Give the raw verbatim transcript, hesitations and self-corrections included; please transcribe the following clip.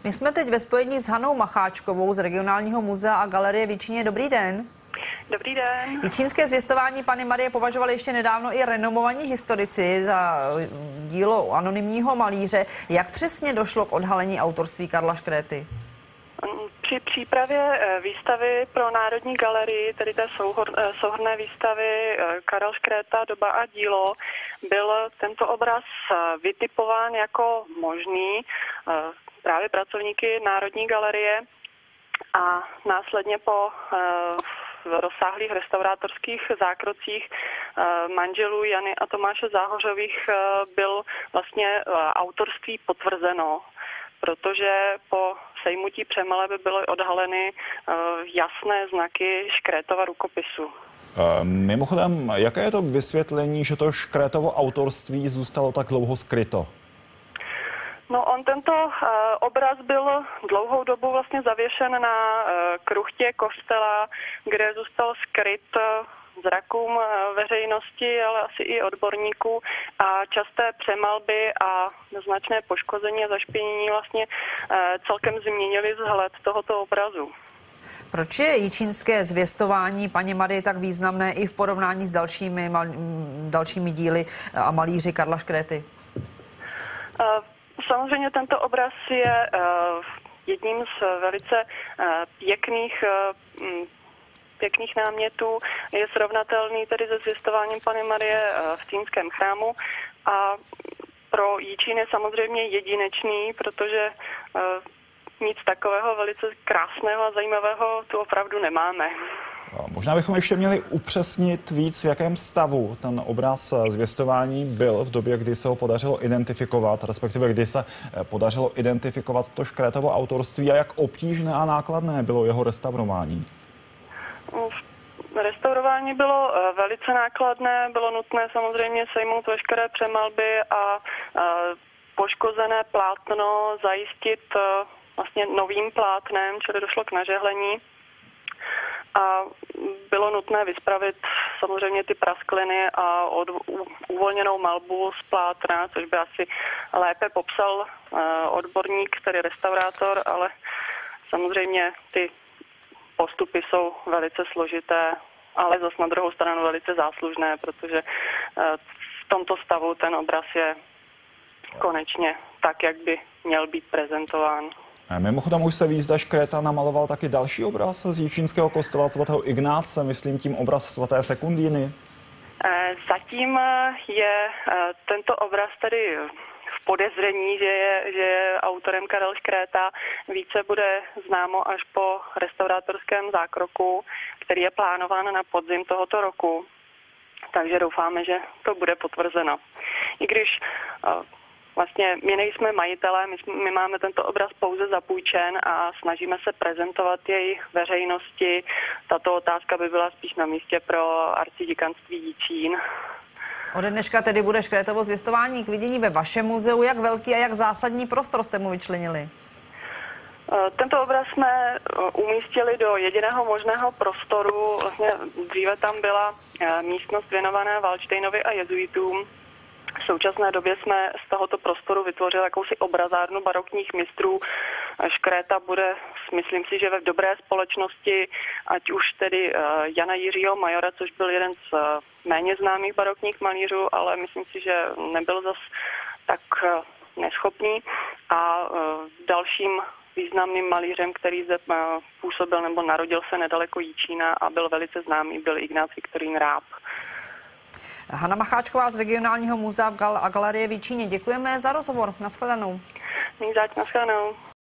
My jsme teď ve spojení s Hanou Macháčkovou z Regionálního muzea a galerie v Jičíně. Dobrý den. Dobrý den. Jičínské zvěstování Panny Marie považovali ještě nedávno i renomovaní historici za dílo anonymního malíře. Jak přesně došlo k odhalení autorství Karla Škréty? Při přípravě výstavy pro Národní galerii, tedy té souhrnné výstavy Karel Škréta, doba a dílo, byl tento obraz vytipován jako možný právě pracovníky Národní galerie a následně po rozsáhlých restaurátorských zákrocích manželů Jany a Tomáše Záhořových byl vlastně autorství potvrzeno, protože po sejmutí Přemale by byly odhaleny jasné znaky Škrétova rukopisu. Mimochodem, jaké je to vysvětlení, že to Škrétovo autorství zůstalo tak dlouho skryto? No, on tento uh, obraz byl dlouhou dobu vlastně zavěšen na uh, kruchtě kostela, kde zůstal skryt uh, zrakům uh, veřejnosti, ale asi i odborníků, a časté přemalby a značné poškození a zašpinění vlastně uh, celkem změnily vzhled tohoto obrazu. Proč je jičínské zvěstování Panny Marie tak významné i v porovnání s dalšími, mal, dalšími díly a malíři Karla Škréty? Uh, Samozřejmě tento obraz je uh, jedním z velice uh, pěkných, uh, pěkných námětů. Je srovnatelný tedy se zvěstováním Panny Marie uh, v Týnském chrámu a pro Jičín je samozřejmě jedinečný, protože uh, nic takového velice krásného a zajímavého tu opravdu nemáme. Možná bychom ještě měli upřesnit víc, v jakém stavu ten obraz zvěstování byl v době, kdy se ho podařilo identifikovat, respektive kdy se podařilo identifikovat to Škrétovo autorství a jak obtížné a nákladné bylo jeho restaurování. Restaurování bylo velice nákladné, bylo nutné samozřejmě sejmout veškeré přemalby a poškozené plátno zajistit vlastně novým plátnem, čili došlo k nažehlení. A bylo nutné vyspravit samozřejmě ty praskliny a od, uvolněnou malbu z plátna, což by asi lépe popsal uh, odborník, tedy restaurátor, ale samozřejmě ty postupy jsou velice složité, ale zase na druhou stranu velice záslužné, protože uh, v tomto stavu ten obraz je konečně tak, jak by měl být prezentován. Mimochodem už se ví, zda Škréta namaloval taky další obraz z jičínského kostela svatého Ignáce, myslím tím obraz svaté Sekundíny. Zatím je tento obraz tedy v podezření, že je, že je autorem Karel Škréta. Více bude známo až po restaurátorském zákroku, který je plánován na podzim tohoto roku. Takže doufáme, že to bude potvrzeno. I když vlastně my nejsme majitelé, my, my máme tento obraz pouze zapůjčen a snažíme se prezentovat jej veřejnosti. Tato otázka by byla spíš na místě pro arciděkanství Jičín. Ode dneška tedy bude Škrétovo zvěstování k vidění ve vašem muzeu. Jak velký a jak zásadní prostor jste mu vyčlenili? Tento obraz jsme umístili do jediného možného prostoru. Vlastně dříve tam byla místnost věnovaná Valdštejnovi a jezuitům. V současné době jsme z tohoto prostoru vytvořili jakousi obrazárnu barokních mistrů. Škréta bude, myslím si, že ve dobré společnosti, ať už tedy Jana Jiřího Majora, což byl jeden z méně známých barokních malířů, ale myslím si, že nebyl zas tak neschopný. A dalším významným malířem, který zde působil nebo narodil se nedaleko Jičína a byl velice známý, byl Ignác Viktorín Ráb. Hana Macháčková z Regionálního muzea a galerie v Jičíně. Děkujeme za rozhovor. Naschledanou. Není zač, naschledanou.